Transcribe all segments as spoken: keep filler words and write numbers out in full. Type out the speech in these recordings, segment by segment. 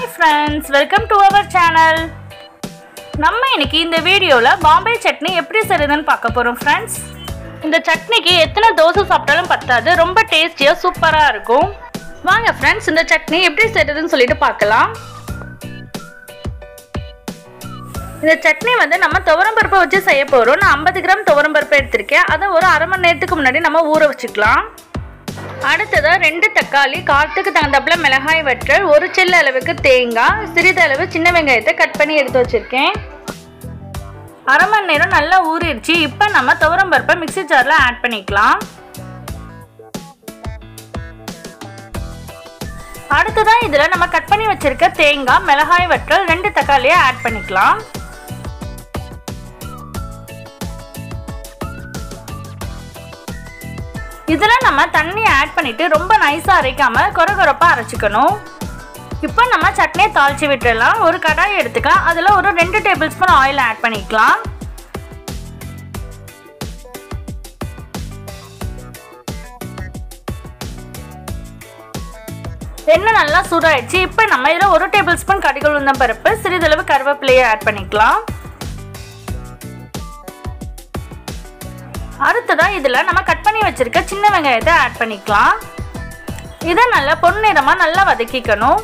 Hi friends, welcome to our channel. நம்ம இன்னைக்கு இந்த வீடியோல பாம்பே சட்னி எப்படி செய்யறதுன்னு பார்க்க போறோம் friends. இந்த சட்னிக்கு எத்தனை தோசை சாப்பிட்டாலும் பத்தாது, ரொம்ப டேஸ்டியா சூப்பரா இருக்கும். வாங்க friends, இந்த சட்னி எப்படி செய்யறதுன்னு சொல்லிட்டு பார்க்கலாம். இந்த சட்னி வந்து நம்ம துவரம் பருப்பு வச்சு செய்ய போறோம். நான் ஐம்பது கிராம் துவரம் பருப்பு எடுத்துர்க்கேன். அதை ஒரு அரை மணி நேரத்துக்கு முன்னாடி நம்ம ஊற வச்சுக்கலாம். அடுத்ததா ரெண்டு தக்காளி, காரத்துக்கு தகுந்தாப்புல மிளகாய் வற்றல், ஒரு சில்லு அளவுக்கு தேங்காய், சிறிதளவு சின்ன வெங்காயத்தை கட் பண்ணி எடுத்து வச்சிருக்கேன். அரை மணி நேரம் நல்லா ஊறிடுச்சு. இப்போ நம்ம துவரம் பருப்பை மிக்ஸி ஜார்ல ஆட் பண்ணிக்கலாம். அடுத்ததா இதுல நம்ம கட் பண்ணி வச்சிருக்க தேங்காய், மிளகாய் வற்றல், ரெண்டு தக்காளியை ஆட் பண்ணிக்கலாம். இதுல நம்ம தண்ணி ஆட் பண்ணிட்டு ரொம்ப நைஸா அரைக்காம கொரகொரப்பா அரைச்சுக்கணும். இப்போ நம்ம சட்னியை தாளிச்சு விட்டுறலாம். ஒரு கடாய் எடுத்துக்கலாம். அதுல ஒரு ரெண்டு டேபிள் ஸ்பூன் ஆயில் ஆட் பண்ணிக்கலாம். எண்ணெய் நல்லா சூடாயிடுச்சு. இப்போ நம்ம இதுல ஒரு டேபிள் ஸ்பூன் கடுகு உளுந்தம் பருப்பு, சிறிதளவு கருவேப்பிலையை ஆட் பண்ணிக்கலாம். அடுத்ததா இதுல நம்ம கட் பண்ணி வச்சிருக்க சின்ன வெங்காயத்தை ஆட் பண்ணிக்கலாம். இதை நல்லா பொன்னிறமா நல்லா வதக்கிக்கணும்.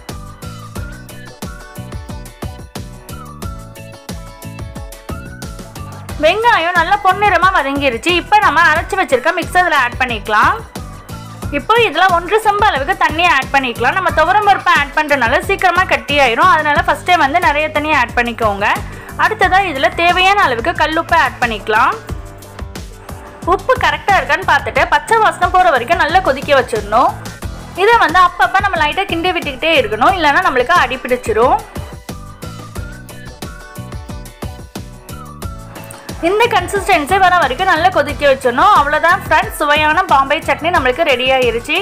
வெங்காயம் நல்லா பொன்னிறமா வதங்கிருச்சு. இப்போ நம்ம அரைச்சு வச்சிருக்க மிக்சர்ல ஆட் பண்ணிக்கலாம். இப்போ இதுல ஒன்று செம்பு அளவுக்கு தண்ணியை ஆட் பண்ணிக்கலாம். நம்ம துவரம் பருப்பை ஆட் பண்றதுனால சீக்கிரமா கட்டி ஆயிரும். அதனால ஃபர்ஸ்ட் டைம் வந்து நிறைய தண்ணியை ஆட் பண்ணிக்கோங்க. அடுத்ததா இதுல தேவையான அளவுக்கு கல்லுப்பை ஆட் பண்ணிக்கலாம். உப்பு கரெக்டாக இருக்கான்னு பார்த்துட்டு பச்சை வாசனை போகிற வரைக்கும் நல்லா கொதிக்க வச்சிடணும். இதை வந்து அப்பப்போ நம்ம லைட்டாக கிண்டி விட்டுக்கிட்டே இருக்கணும், இல்லைன்னா நம்மளுக்கு அடி பிடிச்சிரும். இந்த கன்சிஸ்டன்சி வர வரைக்கும் நல்லா கொதிக்க வச்சிடணும். அவ்வளோதான் ஃப்ரெண்ட்ஸ், சுவையான பாம்பே சட்னி நம்மளுக்கு ரெடி ஆயிருச்சு.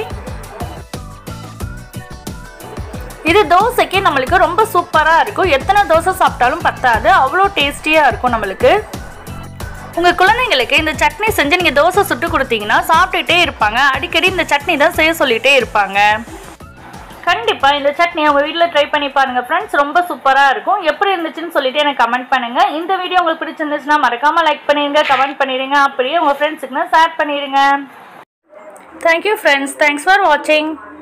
இது தோசைக்கு நம்மளுக்கு ரொம்ப சூப்பராக இருக்கும். எத்தனை தோசை சாப்பிட்டாலும் பத்தாது, அவ்வளோ டேஸ்டியாக இருக்கும் நம்மளுக்கு. உங்கள் குழந்தைங்களுக்கு இந்த சட்னி செஞ்சு நீங்கள் தோசை சுட்டு கொடுத்தீங்கன்னா சாப்பிட்டுட்டே இருப்பாங்க. அடிக்கடி இந்த சட்னி தான் செய்ய சொல்லிகிட்டே இருப்பாங்க. கண்டிப்பாக இந்த சட்னி உங்கள் வீட்டில் ட்ரை பண்ணி பாருங்கள் ஃப்ரெண்ட்ஸ், ரொம்ப சூப்பராக இருக்கும். எப்படி இருந்துச்சுன்னு சொல்லிட்டு எனக்கு கமெண்ட் பண்ணுங்கள். இந்த வீடியோ உங்களுக்கு பிடிச்சிருந்துச்சுன்னா மறக்காமல் லைக் பண்ணிடுங்க, கமெண்ட் பண்ணிடுங்க, அப்படியே உங்கள் ஃப்ரெண்ட்ஸுக்குன்னா ஷேர் பண்ணிடுங்க. தேங்க்யூ ஃப்ரெண்ட்ஸ், தேங்க்ஸ் ஃபார் வாட்சிங்.